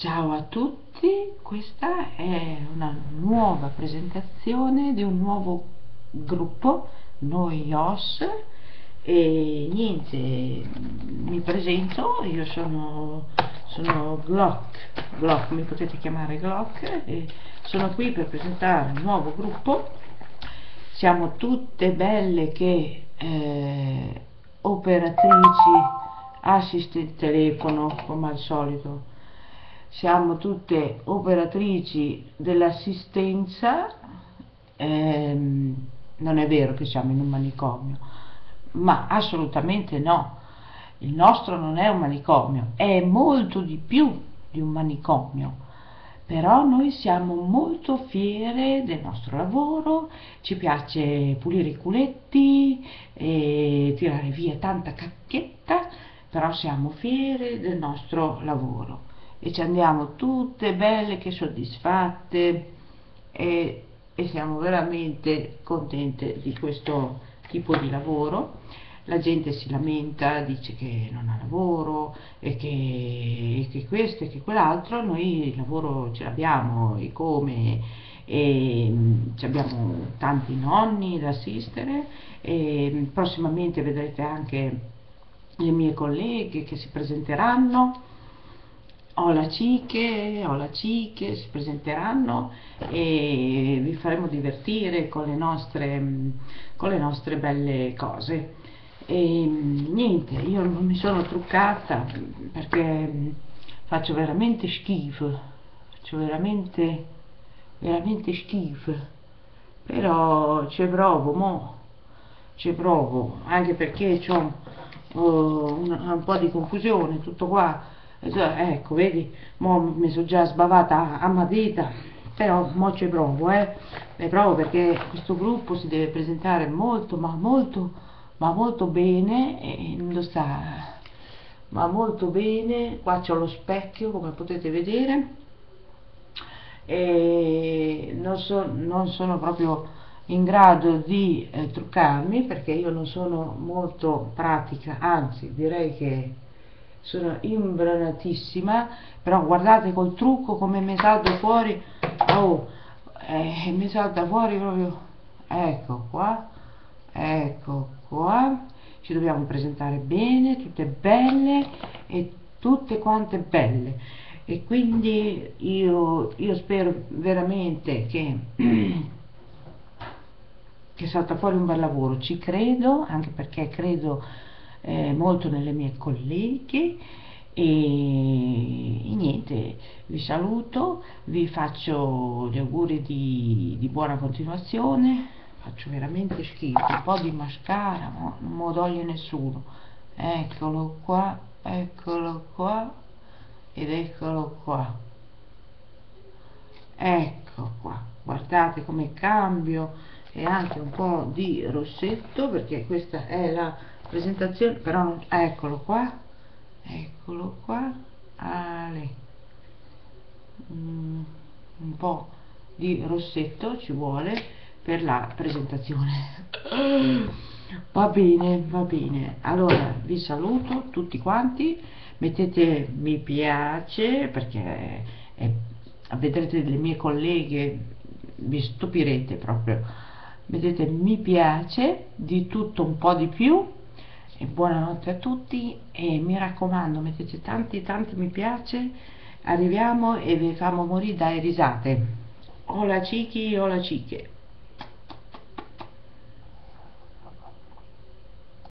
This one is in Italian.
Ciao a tutti, questa è una nuova presentazione di un nuovo gruppo, Noi Os, e niente, mi presento, io sono Glock, mi potete chiamare Glock, e sono qui per presentare un nuovo gruppo. Siamo tutte belle che operatrici, assistent telefono come al solito, siamo tutte operatrici dell'assistenza. Non è vero che siamo in un manicomio, ma assolutamente no, il nostro non è un manicomio, è molto di più di un manicomio. Però noi siamo molto fiere del nostro lavoro, ci piace pulire i culetti e tirare via tanta cacchietta, però siamo fiere del nostro lavoro e ci andiamo tutte belle che soddisfatte e siamo veramente contente di questo tipo di lavoro. La gente si lamenta, dice che non ha lavoro e che questo e che quell'altro. Noi il lavoro ce l'abbiamo e come, e abbiamo tanti nonni da assistere e prossimamente vedrete anche le mie colleghe che si presenteranno. Ho la Ciche, si presenteranno e vi faremo divertire con le nostre belle cose. E niente, io non mi sono truccata perché faccio veramente schifo, faccio veramente schifo, però ci provo, anche perché ho un po' di confusione, tutto qua. Ecco, vedi, mo mi sono già sbavata a matita, però mo ci provo, le provo perché questo gruppo si deve presentare molto, ma molto bene, e lo sta, ma molto bene. Qua c'ho lo specchio, come potete vedere, e non sono proprio in grado di truccarmi perché io non sono molto pratica, anzi direi che sono imbranatissima, però guardate col trucco come mi salta fuori. Oh, mi salta fuori proprio, ecco qua, ci dobbiamo presentare bene, tutte belle e tutte quante belle, e quindi io spero veramente che salta fuori un bel lavoro, ci credo, anche perché credo molto nelle mie colleghe. E niente, vi saluto, vi faccio gli auguri di buona continuazione. Faccio veramente schifo, un po' di mascara, ma non me lo toglie nessuno. Eccolo qua ed eccolo qua. Ecco qua, guardate come cambio, e anche un po' di rossetto perché questa è la presentazione, però non, eccolo qua, Ale. Un po' di rossetto ci vuole per la presentazione. Va bene, allora vi saluto tutti quanti, mettete mi piace perché vedrete le mie colleghe, vi stupirete proprio. Mettete mi piace, di tutto un po' di più, e buonanotte a tutti, e mi raccomando mettete tanti mi piace, arriviamo e vi famo morire dalle risate. Hola chiqui, hola chique.